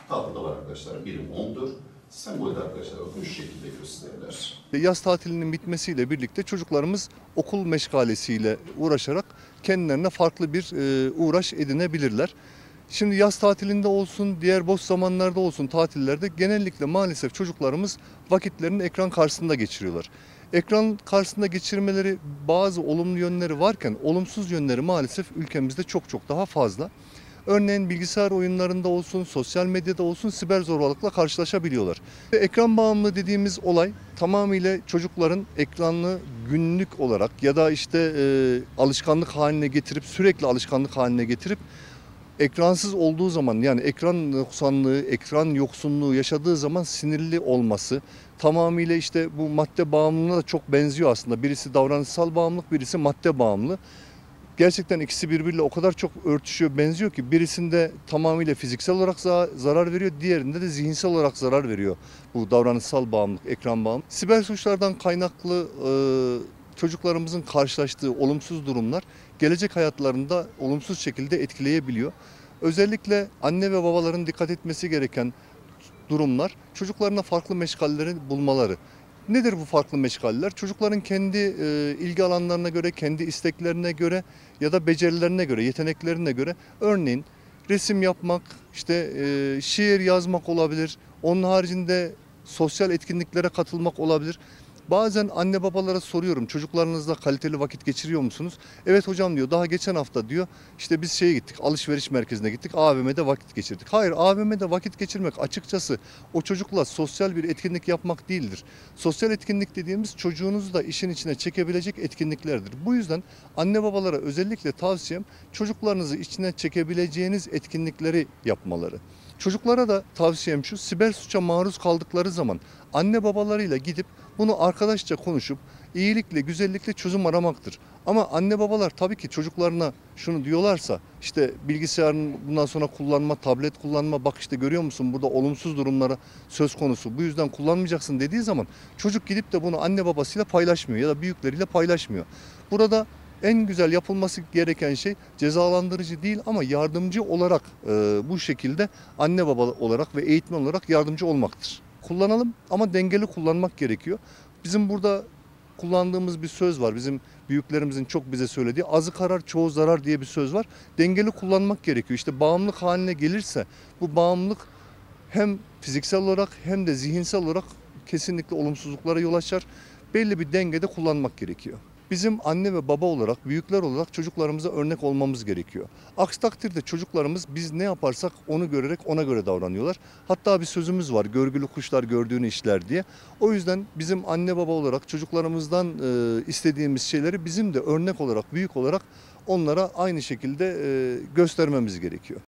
Tahtada var arkadaşlar. Birim 10'dur. Sembolde arkadaşlar bakın şu şekilde gösterirler. Yaz tatilinin bitmesiyle birlikte çocuklarımız okul meşgalesiyle uğraşarak kendilerine farklı bir uğraş edinebilirler. Şimdi yaz tatilinde olsun, diğer boş zamanlarda olsun, tatillerde genellikle maalesef çocuklarımız vakitlerini ekran karşısında geçiriyorlar. Ekran karşısında geçirmeleri bazı olumlu yönleri varken olumsuz yönleri maalesef ülkemizde çok çok daha fazla. Örneğin bilgisayar oyunlarında olsun, sosyal medyada olsun siber zorbalıkla karşılaşabiliyorlar. Ekran bağımlılığı dediğimiz olay tamamıyla çocukların ekranlı günlük olarak ya da işte alışkanlık haline getirip sürekli alışkanlık haline getirip ekransız olduğu zaman yani ekran noksanlığı, ekran yoksunluğu yaşadığı zaman sinirli olması tamamıyla işte bu madde bağımlılığına da çok benziyor aslında. Birisi davranışsal bağımlılık, birisi madde bağımlılığı. Gerçekten ikisi birbiriyle o kadar çok örtüşüyor, benziyor ki birisinde tamamıyla fiziksel olarak zarar veriyor, diğerinde de zihinsel olarak zarar veriyor bu davranışsal bağımlılık, ekran bağımlılığı. Siber suçlardan kaynaklı çocuklarımızın karşılaştığı olumsuz durumlar gelecek hayatlarında olumsuz şekilde etkileyebiliyor. Özellikle anne ve babaların dikkat etmesi gereken durumlar çocuklarına farklı meşgalleri bulmaları. Nedir bu farklı meşgaller? Çocukların kendi ilgi alanlarına göre, kendi isteklerine göre ya da becerilerine göre, yeteneklerine göre örneğin resim yapmak, işte şiir yazmak olabilir. Onun haricinde sosyal etkinliklere katılmak olabilir. Bazen anne babalara soruyorum çocuklarınızla kaliteli vakit geçiriyor musunuz? Evet hocam diyor daha geçen hafta diyor işte biz şeye gittik alışveriş merkezine gittik AVM'de vakit geçirdik. Hayır AVM'de vakit geçirmek açıkçası o çocukla sosyal bir etkinlik yapmak değildir. Sosyal etkinlik dediğimiz çocuğunuzu da işin içine çekebilecek etkinliklerdir. Bu yüzden anne babalara özellikle tavsiyem çocuklarınızı içine çekebileceğiniz etkinlikleri yapmaları. Çocuklara da tavsiyem şu siber suça maruz kaldıkları zaman anne babalarıyla gidip bunu arkadaşça konuşup iyilikle, güzellikle çözüm aramaktır. Ama anne babalar tabii ki çocuklarına şunu diyorlarsa işte bilgisayarın bundan sonra kullanma, tablet kullanma bak işte görüyor musun burada olumsuz durumlara söz konusu. Bu yüzden kullanmayacaksın dediği zaman çocuk gidip de bunu anne babasıyla paylaşmıyor ya da büyükleriyle paylaşmıyor. Burada en güzel yapılması gereken şey cezalandırıcı değil ama yardımcı olarak bu şekilde anne baba olarak ve eğitmen olarak yardımcı olmaktır. Kullanalım ama dengeli kullanmak gerekiyor. Bizim burada kullandığımız bir söz var. Bizim büyüklerimizin çok bize söylediği azı karar çoğu zarar diye bir söz var. Dengeli kullanmak gerekiyor. İşte bağımlılık haline gelirse bu bağımlılık hem fiziksel olarak hem de zihinsel olarak kesinlikle olumsuzluklara yol açar. Belli bir dengede kullanmak gerekiyor. Bizim anne ve baba olarak, büyükler olarak çocuklarımıza örnek olmamız gerekiyor. Aksi takdirde çocuklarımız biz ne yaparsak onu görerek ona göre davranıyorlar. Hatta bir sözümüz var, görgülü kuşlar gördüğünü işler diye. O yüzden bizim anne baba olarak çocuklarımızdan istediğimiz şeyleri bizim de örnek olarak, büyük olarak onlara aynı şekilde göstermemiz gerekiyor.